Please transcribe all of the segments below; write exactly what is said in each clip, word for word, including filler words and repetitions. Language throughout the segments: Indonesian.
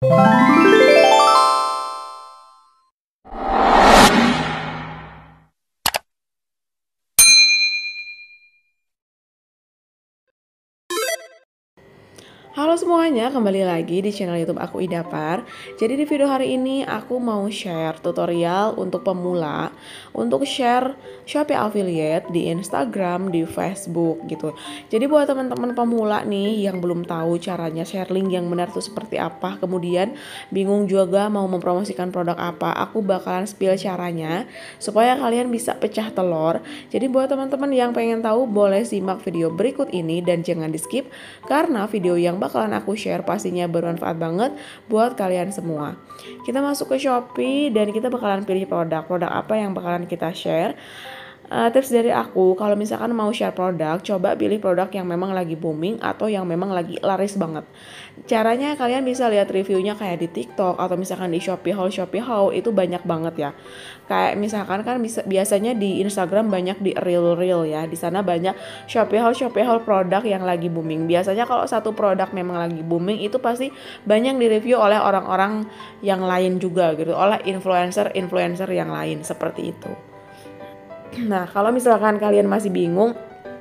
Halo semuanya, kembali lagi di channel YouTube aku Idapar. Jadi di video hari ini aku mau share tutorial untuk pemula untuk share Shopee Affiliate di Instagram, di Facebook gitu. Jadi buat teman-teman pemula nih yang belum tahu caranya share link yang benar tuh seperti apa, kemudian bingung juga mau mempromosikan produk apa, aku bakalan spill caranya supaya kalian bisa pecah telur. Jadi buat teman-teman yang pengen tahu boleh simak video berikut ini dan jangan di skip karena video yang bakalan aku share pastinya bermanfaat banget buat kalian semua. Kita masuk ke Shopee dan kita bakalan pilih produk. Produk apa yang bakalan kita share? Uh, tips dari aku, kalau misalkan mau share produk, coba pilih produk yang memang lagi booming atau yang memang lagi laris banget. Caranya kalian bisa lihat reviewnya kayak di TikTok atau misalkan di Shopee Haul, Shopee Haul itu banyak banget ya. Kayak misalkan kan bisa, biasanya di Instagram banyak di reel-reel ya. Di sana banyak Shopee Haul, Shopee Haul produk yang lagi booming. Biasanya kalau satu produk memang lagi booming itu pasti banyak direview oleh orang-orang yang lain juga gitu, oleh influencer-influencer yang lain seperti itu. Nah, kalau misalkan kalian masih bingung,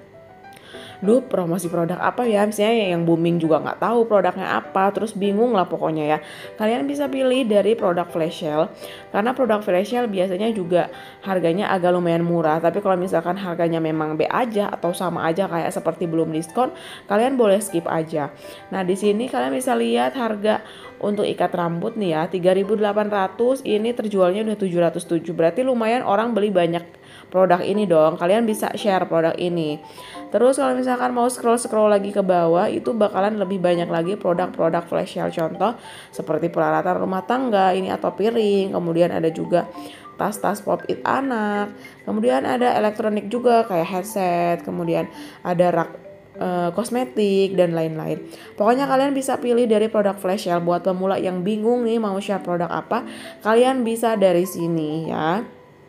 duh promosi produk apa ya, misalnya yang booming juga nggak tahu produknya apa, terus bingung lah pokoknya ya, kalian bisa pilih dari produk flash sale, karena produk flash sale biasanya juga harganya agak lumayan murah. Tapi kalau misalkan harganya memang B aja atau sama aja kayak seperti belum diskon, kalian boleh skip aja. Nah di sini kalian bisa lihat harga untuk ikat rambut nih ya, tiga ribu delapan ratus, ini terjualnya udah tujuh ratus tujuh, berarti lumayan orang beli banyak produk ini dong. Kalian bisa share produk ini. Terus kalau misalkan mau scroll-scroll lagi ke bawah, itu bakalan lebih banyak lagi produk-produk flash sale. Contoh seperti peralatan rumah tangga ini atau piring, kemudian ada juga tas-tas pop-it anak, kemudian ada elektronik juga kayak headset, kemudian ada rak Uh, kosmetik dan lain-lain. Pokoknya kalian bisa pilih dari produk flash sale. Buat pemula yang bingung nih mau share produk apa, kalian bisa dari sini ya.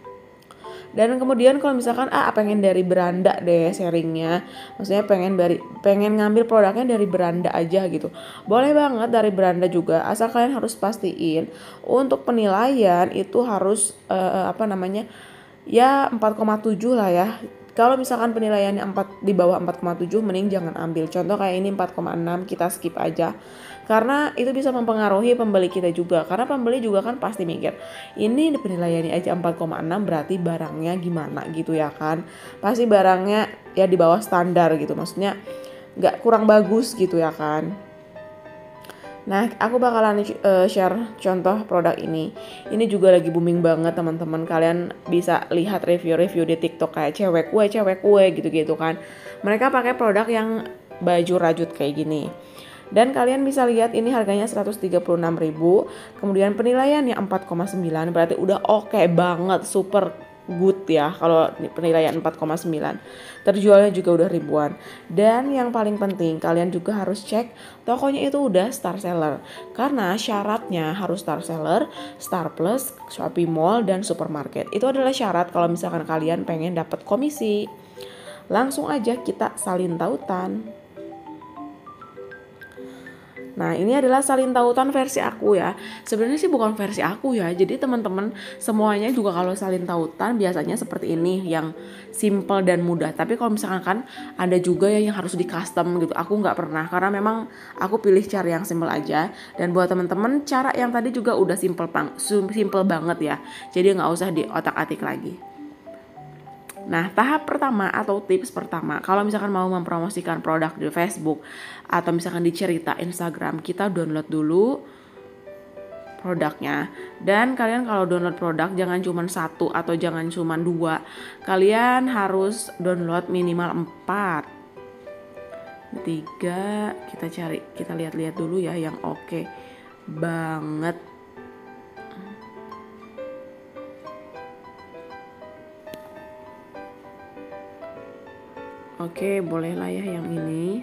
Dan kemudian kalau misalkan ah pengen dari beranda deh sharingnya, maksudnya pengen dari pengen ngambil produknya dari beranda aja gitu, boleh banget dari beranda juga, asal kalian harus pastiin untuk penilaian itu harus uh, apa namanya ya empat koma tujuh lah ya. Kalau misalkan penilaiannya empat, di bawah empat koma tujuh mending jangan ambil. Contoh kayak ini empat koma enam, kita skip aja. Karena itu bisa mempengaruhi pembeli kita juga. Karena pembeli juga kan pasti mikir, ini penilaiannya aja empat koma enam berarti barangnya gimana gitu ya kan. Pasti barangnya ya di bawah standar gitu. Maksudnya gak kurang bagus gitu ya kan. Nah, aku bakalan uh, share contoh produk ini. Ini juga lagi booming banget teman-teman. Kalian bisa lihat review-review di TikTok kayak cewek kue, cewek kue gitu-gitu kan. Mereka pakai produk yang baju rajut kayak gini. Dan kalian bisa lihat ini harganya seratus tiga puluh enam ribu. Kemudian penilaiannya empat koma sembilan, berarti udah oke okay banget, super good ya kalau penilaian empat koma sembilan. Terjualnya juga udah ribuan. Dan yang paling penting kalian juga harus cek tokonya itu udah star seller. Karena syaratnya harus star seller, Star Plus, Shopee Mall dan supermarket. Itu adalah syarat kalau misalkan kalian pengen dapat komisi. Langsung aja kita salin tautan. Nah ini adalah salin tautan versi aku ya. Sebenarnya sih bukan versi aku ya. Jadi teman-teman semuanya juga kalau salin tautan biasanya seperti ini, yang simple dan mudah. Tapi kalau misalkan kan ada juga ya yang harus di custom gitu. Aku nggak pernah karena memang aku pilih cara yang simple aja. Dan buat teman-teman cara yang tadi juga udah simple bang, simple banget ya. Jadi nggak usah diotak-atik lagi. Nah, tahap pertama atau tips pertama, kalau misalkan mau mempromosikan produk di Facebook atau misalkan di cerita Instagram, kita download dulu produknya. Dan kalian kalau download produk jangan cuma satu atau jangan cuma dua. Kalian harus download minimal empat. Tiga, kita cari, kita lihat-lihat dulu ya yang oke banget. Oke, bolehlah ya yang ini.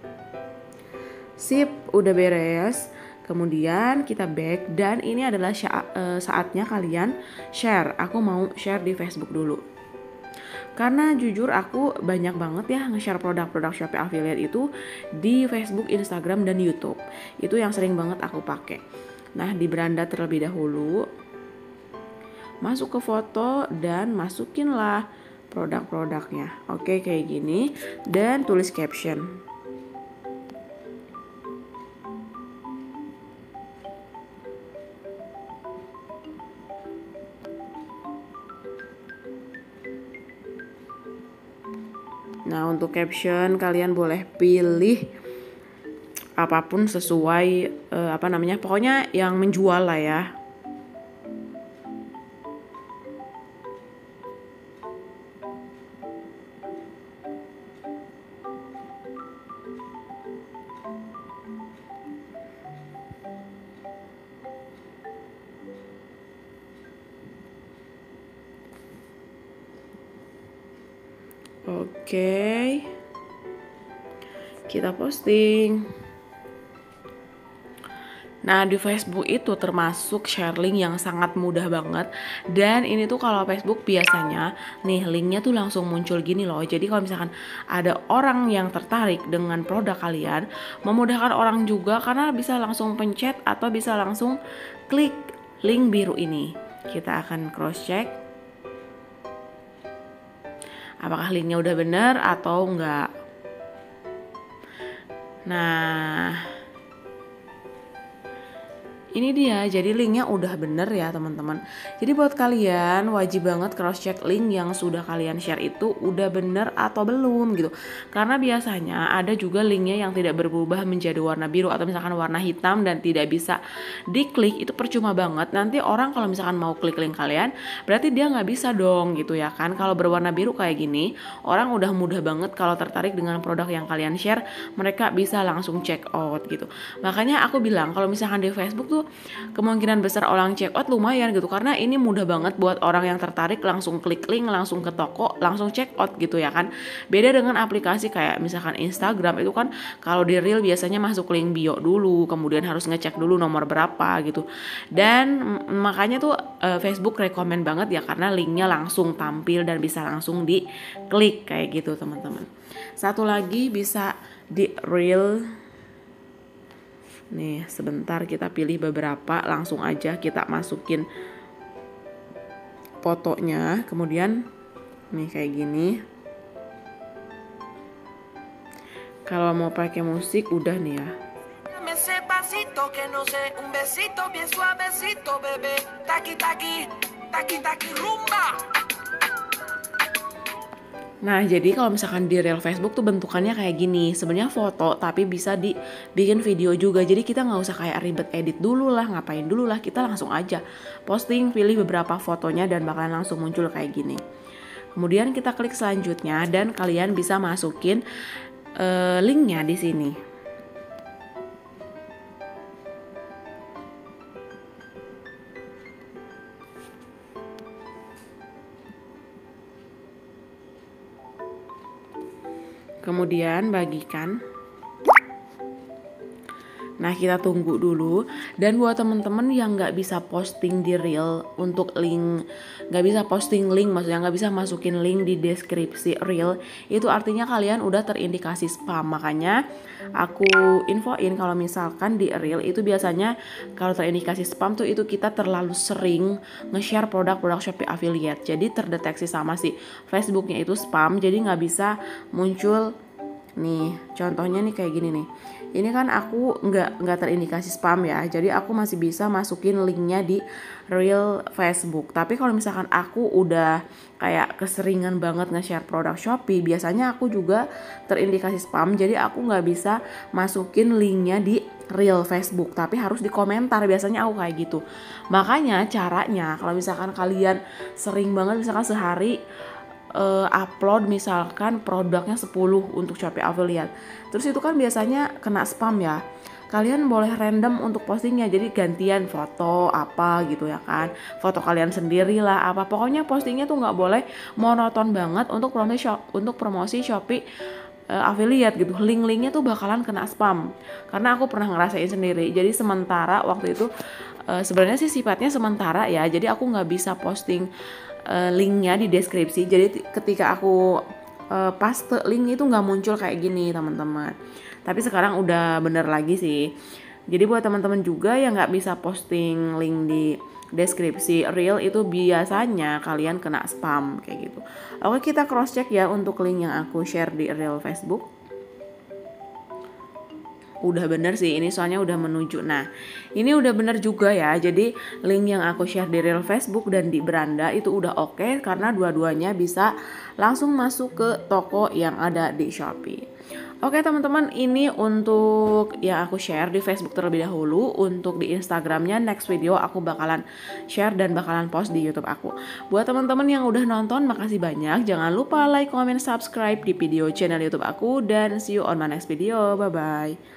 Sip, udah beres. Kemudian kita back dan ini adalah saatnya kalian share. Aku mau share di Facebook dulu. Karena jujur aku banyak banget ya nge-share produk-produk Shopee Affiliate itu di Facebook, Instagram, dan YouTube. Itu yang sering banget aku pakai. Nah, di beranda terlebih dahulu, masuk ke foto dan masukinlah produk-produknya. Oke, kayak gini, dan tulis caption. Nah, untuk caption kalian boleh pilih apapun sesuai eh, apa namanya, pokoknya yang menjual lah ya. Oke, kita posting. Nah, di Facebook itu termasuk share link yang sangat mudah banget. Dan ini tuh kalau Facebook biasanya nih linknya tuh langsung muncul gini loh. Jadi kalau misalkan ada orang yang tertarik dengan produk kalian, memudahkan orang juga karena bisa langsung pencet atau bisa langsung klik link biru ini. Kita akan cross check apakah linknya udah bener atau enggak. Nah, ini dia, jadi linknya udah bener ya teman-teman. Jadi buat kalian wajib banget cross check link yang sudah kalian share itu udah bener atau belum gitu. Karena biasanya ada juga linknya yang tidak berubah menjadi warna biru atau misalkan warna hitam dan tidak bisa diklik, itu percuma banget. Nanti orang kalau misalkan mau klik link kalian, berarti dia nggak bisa dong gitu ya kan. Kalau berwarna biru kayak gini, orang udah mudah banget kalau tertarik dengan produk yang kalian share, mereka bisa langsung check out gitu. Makanya aku bilang kalau misalkan di Facebook tuh kemungkinan besar orang check out lumayan gitu, karena ini mudah banget buat orang yang tertarik langsung klik link, langsung ke toko, langsung check out gitu ya kan. Beda dengan aplikasi kayak misalkan Instagram, itu kan kalau di reel biasanya masuk link bio dulu, kemudian harus ngecek dulu nomor berapa gitu. Dan makanya tuh Facebook rekomen banget ya, karena linknya langsung tampil dan bisa langsung diklik kayak gitu teman-teman. Satu lagi bisa di reel. Nih, sebentar kita pilih beberapa, langsung aja kita masukin fotonya. Kemudian nih kayak gini. Kalau mau pakai musik udah nih ya. Nah, jadi kalau misalkan di reel Facebook tuh bentukannya kayak gini. Sebenarnya foto tapi bisa dibikin video juga. Jadi kita nggak usah kayak ribet edit dulu lah, ngapain dulu lah. Kita langsung aja posting, pilih beberapa fotonya dan bakalan langsung muncul kayak gini. Kemudian kita klik selanjutnya dan kalian bisa masukin uh, linknya di sini. Kemudian bagikan. Nah, kita tunggu dulu. Dan buat temen-temen yang nggak bisa posting di reel untuk link, nggak bisa posting link, maksudnya nggak bisa masukin link di deskripsi reel, itu artinya kalian udah terindikasi spam. Makanya aku infoin kalau misalkan di reel itu biasanya kalau terindikasi spam tuh itu kita terlalu sering nge-share produk-produk Shopee affiliate. Jadi terdeteksi sama si Facebooknya itu spam, jadi nggak bisa muncul. Nih, contohnya nih kayak gini nih. Ini kan aku nggak nggak terindikasi spam ya, jadi aku masih bisa masukin linknya di reel Facebook. Tapi kalau misalkan aku udah kayak keseringan banget nge-share produk Shopee, biasanya aku juga terindikasi spam, jadi aku nggak bisa masukin linknya di reel Facebook, tapi harus di komentar. Biasanya aku kayak gitu. Makanya caranya kalau misalkan kalian sering banget, misalkan sehari Uh, upload misalkan produknya sepuluh untuk Shopee affiliate, terus itu kan biasanya kena spam ya. Kalian boleh random untuk postingnya, jadi gantian foto apa gitu ya kan, foto kalian sendiri lah apa, pokoknya postingnya tuh nggak boleh monoton banget untuk promosi shop, untuk promosi Shopee uh, affiliate gitu. Link-linknya tuh bakalan kena spam, karena aku pernah ngerasain sendiri. Jadi sementara waktu itu uh, sebenarnya sih sifatnya sementara ya, jadi aku nggak bisa posting Uh, linknya di deskripsi. Jadi ketika aku uh, paste link itu nggak muncul kayak gini teman-teman. Tapi sekarang udah bener lagi sih. Jadi buat teman-teman juga yang nggak bisa posting link di deskripsi reel itu biasanya kalian kena spam kayak gitu. Oke, kita cross check ya untuk link yang aku share di reel Facebook. Udah bener sih ini, soalnya udah menuju. Nah ini udah bener juga ya, jadi link yang aku share di reel Facebook dan di beranda itu udah oke, karena dua-duanya bisa langsung masuk ke toko yang ada di Shopee. Oke teman-teman, ini untuk yang aku share di Facebook terlebih dahulu. Untuk di Instagramnya next video aku bakalan share dan bakalan post di YouTube aku. Buat teman-teman yang udah nonton, makasih banyak. Jangan lupa like, comment, subscribe di video channel YouTube aku, dan see you on my next video. Bye bye.